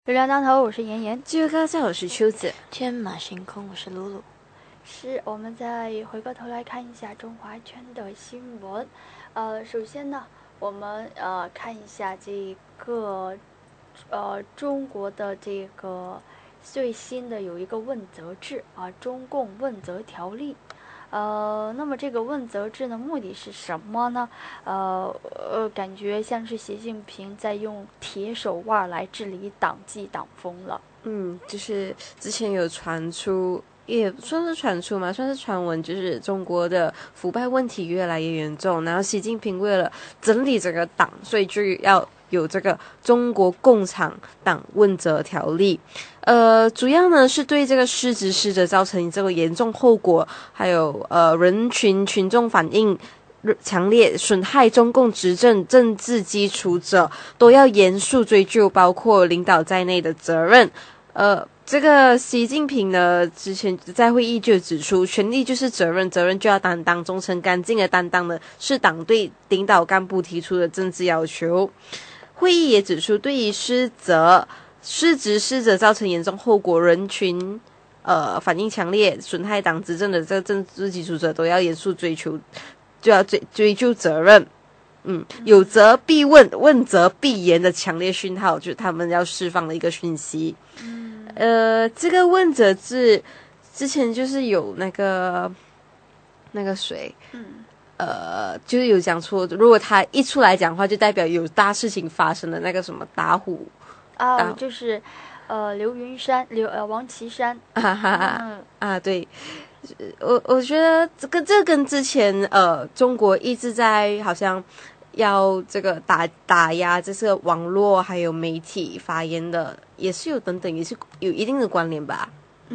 流量当头，我是妍妍。 这个高校我是秋子。 天马行空，我是露露。 是，我们再回过头来看一下中华圈的新闻。首先呢，我们看一下这个中国的这个最新的有一个问责制啊，中共问责条例。那么这个问责制的目的是什么呢？感觉像是习近平在用铁手腕来治理党纪党风了。 就是之前有传出，也算是传出嘛，算是传闻，就是中国的腐败问题越来越严重，然后习近平为了整理这个党，所以就要有这个中国共产党问责条例。主要呢是对这个失职失者造成这个严重后果，还有人群群众反应强烈，损害中共执政政治基础者，都要严肃追究，包括领导在内的责任。这个习近平呢，之前在会议就指出，权力就是责任，责任就要担当，忠诚干净的担当的是党对领导干部提出的政治要求。会议也指出，对于失职失者造成严重后果，人群反应强烈，损害党执政的这个政治基础者，都要严肃追求，就要追究责任。有责必问，问责必严的强烈讯号，就是他们要释放的一个讯息。这个问责制之前就是有那个谁，就是有讲说，如果他一出来讲话，就代表有大事情发生的那个什么打虎啊，就是刘云山、王岐山。 对。我觉得这跟之前中国一直在好像要这个打压这个网络还有媒体发言的，也是有等等，也是有一定的关联吧。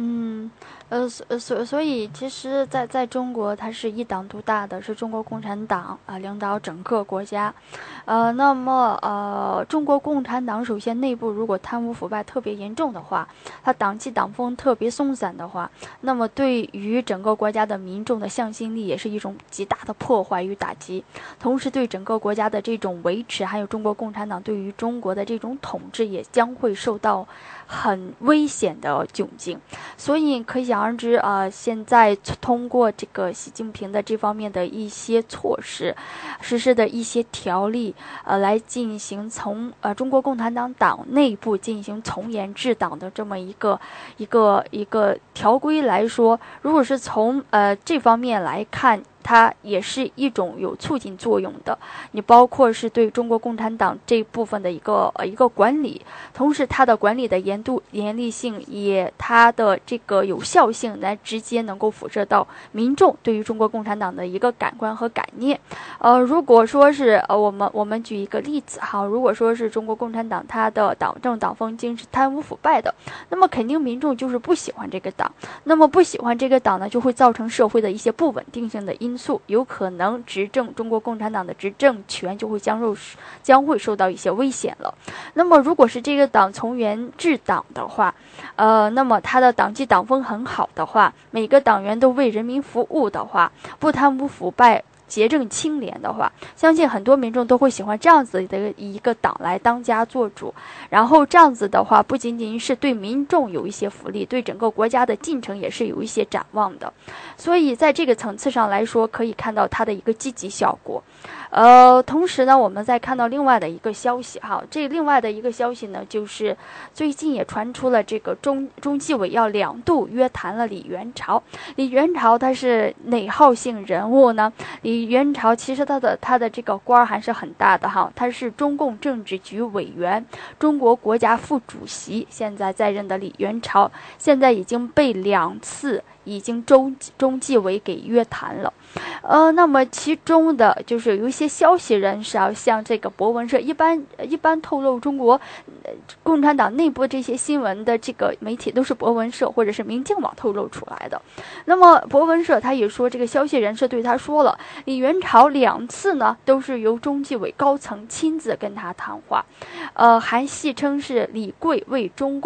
所以其实在中国，它是一党独大的，是中国共产党领导整个国家。那么中国共产党首先内部如果贪污腐败特别严重的话，它党纪党风特别松散的话，那么对于整个国家的民众的向心力也是一种极大的破坏与打击，同时对整个国家的这种维持，还有中国共产党对于中国的这种统治，也将会受到很危险的窘境。所以可想而知现在通过这个习近平的这方面的一些措施实施的一些条例来进行从中国共产党内部进行从严治党的这么一个条规来说，如果是从这方面来看，它也是一种有促进作用的。你包括是对中国共产党这部分的一个管理，同时它的管理的严厉性，也它的这个有效性，来直接能够辐射到民众对于中国共产党的一个感官和感念。如果说是我们举一个例子哈，如果说是中国共产党它的党政党风经是贪污腐败的，那么肯定民众就是不喜欢这个党，那么不喜欢这个党呢，就会造成社会的一些不稳定性的因素，有可能中国共产党的执政权就会将会受到一些危险了。那么如果是这个党从严治党的话，那么他的党纪党风很好的话，每个党员都为人民服务的话，不贪污腐败，洁正清廉的话，相信很多民众都会喜欢这样子的一个党来当家做主。然后这样子的话，不仅仅是对民众有一些福利，对整个国家的进程也是有一些展望的。所以在这个层次上来说，可以看到它的一个积极效果。同时呢，我们再看到另外的一个消息哈，这另外的一个消息呢，就是最近也传出了这个中纪委要2度约谈了李元朝。李元朝他是哪号性人物呢？李元朝其实他的这个官还是很大的哈，他是中共政治局委员、中国国家副主席，现在在任的李元朝，现在已经被2次已经中纪委给约谈了。那么其中的就是有一些消息人士像这个博文社一般透露中国共产党内部这些新闻的这个媒体都是博文社或者是明镜网透露出来的。那么博文社他也说，这个消息人士对他说了，李元朝2次呢都是由中纪委高层亲自跟他谈话，还戏称是李贵为中共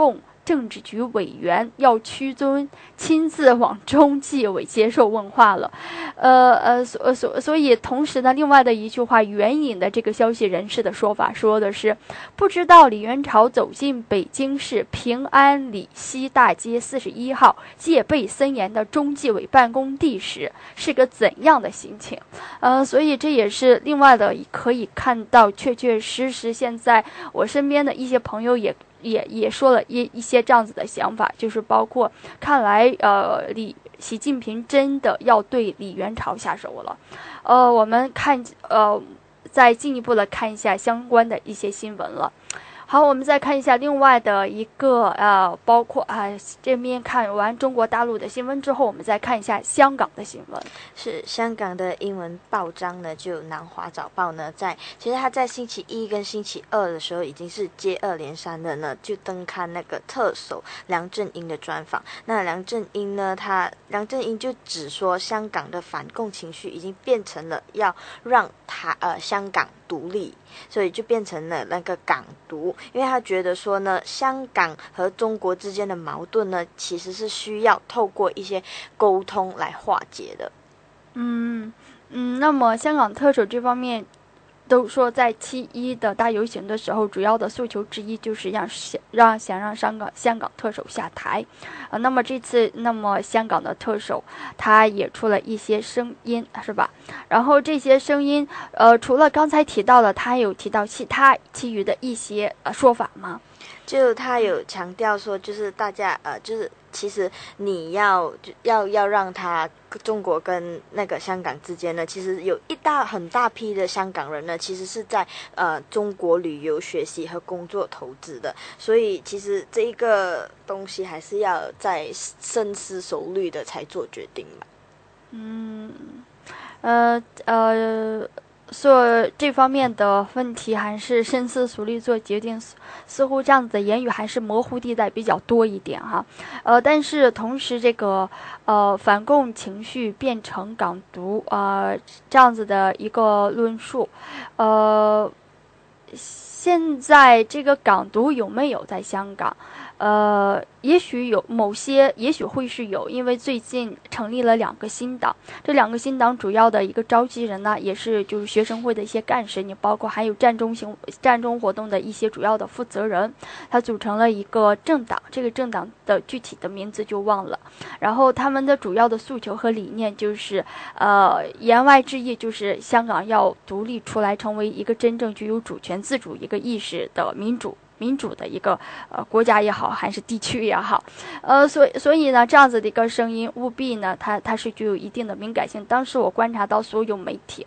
政治局委员要屈尊亲自往中纪委接受问话了。所以同时呢，另外的一句话援引的这个消息人士的说法，说的是不知道李元朝走进北京市平安里西大街41号戒备森严的中纪委办公地时是个怎样的心情。所以这也是另外的可以看到，确确实实现在我身边的一些朋友也说了一些这样子的想法，就是包括看来习近平真的要对李元朝下手了。我们再进一步的看一下相关的一些新闻了。好，我们再看一下另外的一个包括这边看完中国大陆的新闻之后，我们再看一下香港的新闻。 是香港的英文报章呢，就南华早报呢，其实他在星期一跟星期二的时候已经是接二连三的呢，就登刊那个特首梁振英的专访。那梁振英就只说香港的反共情绪已经变成了要让香港独立，所以就变成了那个港独。因为他觉得说呢，香港和中国之间的矛盾呢，其实是需要透过一些沟通来化解的。 那么香港特首这方面都说，在7·1的大游行的时候，主要的诉求之一就是想让香港特首下台。那么这次，香港的特首他也出了一些声音，是吧？然后这些声音，除了刚才提到的，他有提到其余的一些说法吗？ 就他有强调说，就是大家就是其实你要让他中国跟那个香港之间呢，其实有很大批的香港人呢，其实是在中国旅游、学习和工作投资的，所以其实这一个东西还是要再深思熟虑的才做决定嘛。 这方面的问题还是深思熟虑做决定，似乎这样子的言语还是模糊地带比较多一点哈。但是同时这个反共情绪变成港独这样子的一个论述，现在这个港独有没有在香港？也许有也许会是有，因为最近成立了2个新党，这2个新党主要的一个召集人呢，也是就是学生会的一些干事，你包括还有战中活动的一些主要的负责人，他组成了一个政党，这个政党的具体的名字就忘了。然后他们的主要的诉求和理念就是言外之意就是香港要独立出来，成为一个真正具有主权自主一个意识的民主的一个国家也好，还是地区也好，所以呢，这样子的一个声音务必呢，它是具有一定的敏感性。当时我观察到所有媒体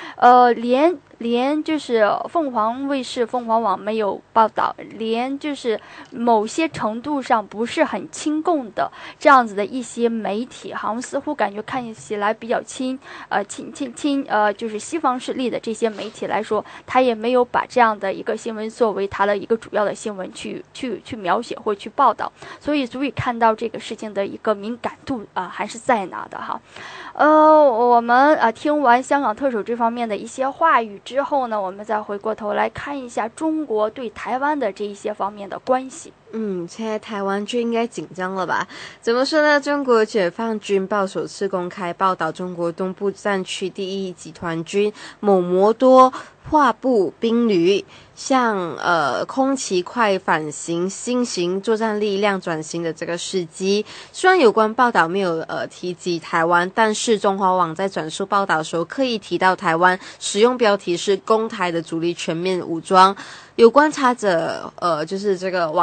连就是凤凰卫视、凤凰网没有报道，连就是某些程度上不是很亲共的这样子的一些媒体，好像似乎感觉看起来比较就是西方势力的这些媒体来说，他也没有把这样的一个新闻作为他的一个主要的新闻去描写或去报道，所以足以看到这个事情的一个敏感度还是在哪的哈。我们听完香港特首这方面的一些话语之后呢，我们再回过头来看一下中国对台湾的这一些方面的关系。 现在台湾就应该紧张了吧？怎么说呢？中国解放军报首次公开报道，中国东部战区第一集团军某摩多化步兵旅向空袭快反型新型作战力量转型的这个时机。虽然有关报道没有提及台湾，但是中华网在转述报道的时候刻意提到台湾，使用标题是公台的主力全面武装。有观察者就是这个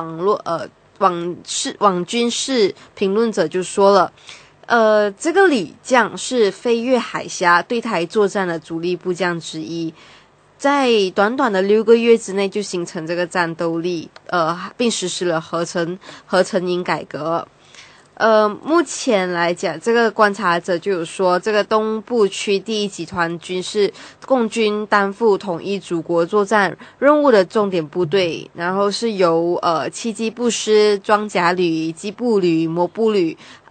网军事评论者就说了，这个旅将是飞越海峡对台作战的主力部将之一，在短短的6个月之内就形成这个战斗力，并实施了合成营改革。目前来讲，这个观察者就有说，这个东部区第一集团军是共军担负统一祖国作战任务的重点部队，然后是由7机步师、装甲旅、机步旅、摩步旅、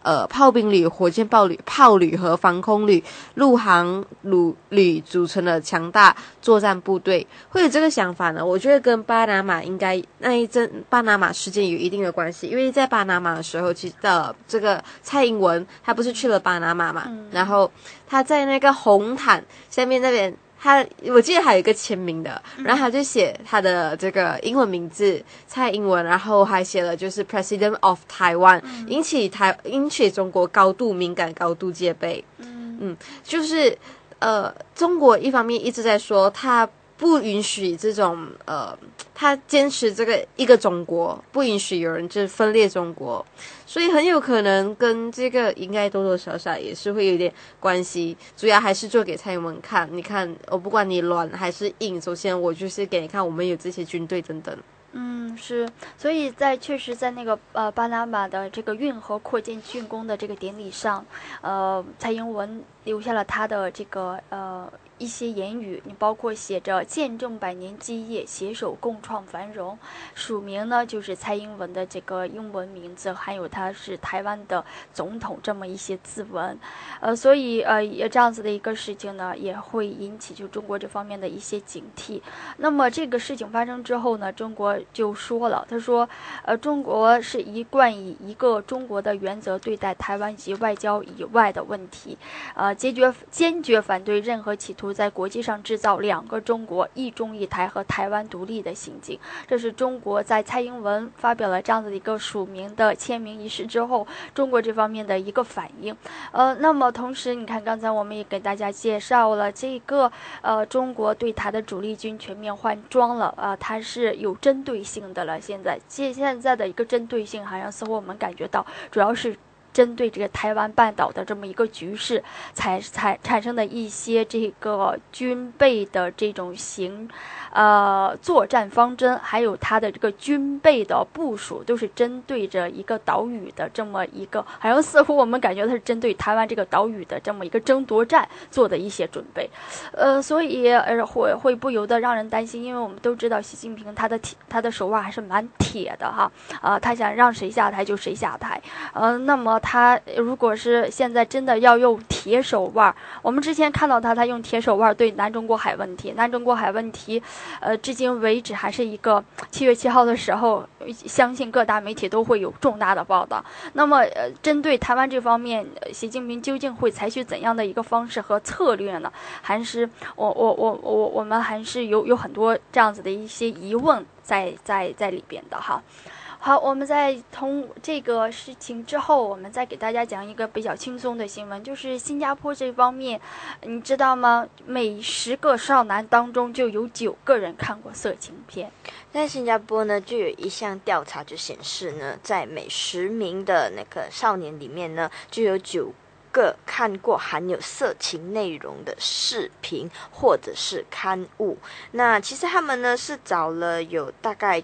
炮兵旅、火箭炮旅和防空旅、陆航旅组成了强大作战部队。会有这个想法呢，我觉得跟巴拿马应该那一阵巴拿马事件有一定的关系，因为在巴拿马的时候，其实这个蔡英文他不是去了巴拿马嘛，然后他在那个红毯下面那边。我记得还有一个签名的，然后他就写他的这个英文名字蔡英文，然后还写了就是 President of Taiwan， 引起中国高度敏感、高度戒备。就是中国一方面一直在说他不允许这种他坚持这个一个中国，不允许有人就是分裂中国，所以很有可能跟这个应该多多少少也是会有点关系。主要还是做给蔡英文看，你看我不管你软还是硬，首先我就是给你看我们有这些军队等等。 是，所以确实在那个巴拿马的这个运河扩建竣工的这个典礼上，蔡英文留下了他的这个一些言语，你包括写着见证百年基业，携手共创繁荣，署名呢就是蔡英文的这个英文名字，还有他是台湾的总统这么一些字文，所以也这样子的一个事情呢，也会引起就中国这方面的一些警惕。那么这个事情发生之后呢，中国就说了，他说中国是一贯以一个中国的原则对待台湾及外交以外的问题，坚决反对任何企图在国际上制造两个中国、一中一台和台湾独立的行径。这是中国在蔡英文发表了这样的一个署名的签名仪式之后，中国这方面的一个反应。那么同时你看刚才我们也给大家介绍了这个中国对台的主力军全面换装了，它是有针对性的了。现在的一个针对性好像似乎我们感觉到主要是针对这个台湾半岛的这么一个局势才产生的一些这个军备的这种作战方针，还有它的这个军备的部署，都是针对着一个岛屿的这么一个，好像似乎我们感觉它是针对台湾这个岛屿的这么一个争夺战做的一些准备，所以会不由得让人担心，因为我们都知道习近平他的手腕还是蛮铁的哈，他想让谁下台就谁下台，那么他如果是现在真的要用铁手腕，我们之前看到他用铁手腕对南中国海问题，至今为止还是一个7月7号的时候，相信各大媒体都会有重大的报道。那么，针对台湾这方面，习近平究竟会采取怎样的一个方式和策略呢？还是我们还是有很多这样子的一些疑问在里边的哈。好，我们在从这个事情之后，我们再给大家讲一个比较轻松的新闻，就是新加坡这方面，你知道吗？每10个少男当中就有9个人看过色情片。 在新加坡呢，就有一项调查就显示呢，在每10名的那个少年里面呢，就有9个看过含有色情内容的视频或者是刊物。那其实他们呢是找了有大概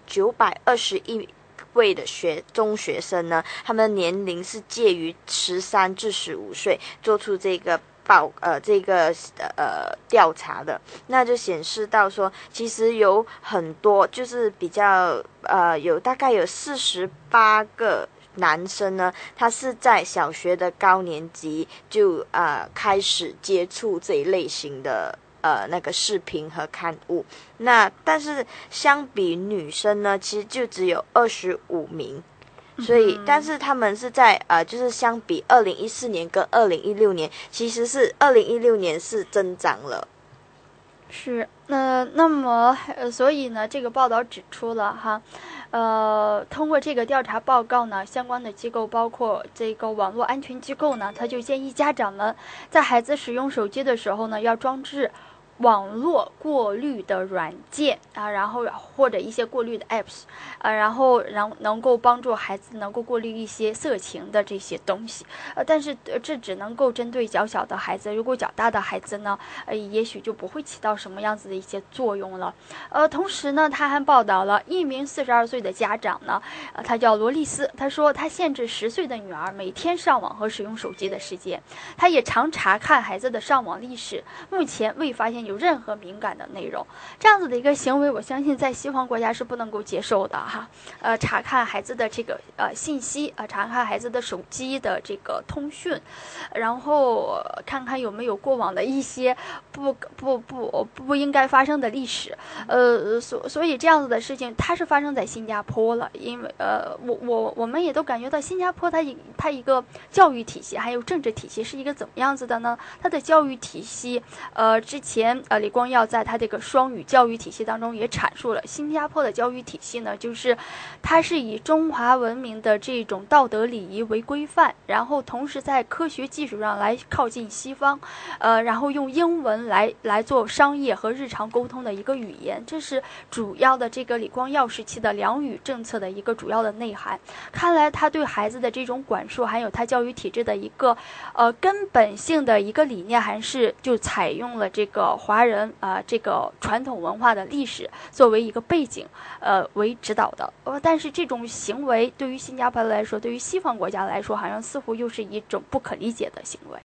921位的中学生呢，他们的年龄是介于13至15岁，做出这个调查的。那就显示到说，其实有很多就是比较大概有48个男生呢，他是在小学的高年级就开始接触这一类型的那个视频和刊物。那但是相比女生呢，其实就只有25名。所以但是他们是在就是相比2014年跟2016年，其实是2016年是增长了。 是，那么所以呢，这个报道指出了哈，通过这个调查报告呢，相关的机构包括这个网络安全机构呢，他就建议家长们在孩子使用手机的时候呢，要装置网络过滤的软件然后或者一些过滤的 apps 然后能够帮助孩子能够过滤一些色情的这些东西但是这只能够针对较小的孩子，如果较大的孩子呢也许就不会起到什么样子的一些作用了。同时呢，他还报道了一名42岁的家长呢，他叫罗丽斯，他说他限制10岁的女儿每天上网和使用手机的时间，他也常查看孩子的上网历史，目前未发现有有任何敏感的内容。这样子的一个行为，我相信在西方国家是不能够接受的哈。查看孩子的这个信息查看孩子的手机的这个通讯，然后看看有没有过往的一些不应该发生的历史。所以这样子的事情，它是发生在新加坡了，因为我们也都感觉到新加坡它一个教育体系还有政治体系是一个怎么样子的呢？它的教育体系，之前李光耀在他这个双语教育体系当中也阐述了，新加坡的教育体系呢，就是它是以中华文明的这种道德礼仪为规范，然后同时在科学技术上来靠近西方，然后用英文来做商业和日常沟通的一个语言，这是主要的这个李光耀时期的两语政策的一个主要的内涵。看来他对孩子的这种管束，还有他教育体制的一个根本性的一个理念，还是就采用了这个华人这个传统文化的历史作为一个背景为指导的。但是这种行为对于新加坡来说，对于西方国家来说，好像似乎又是一种不可理解的行为。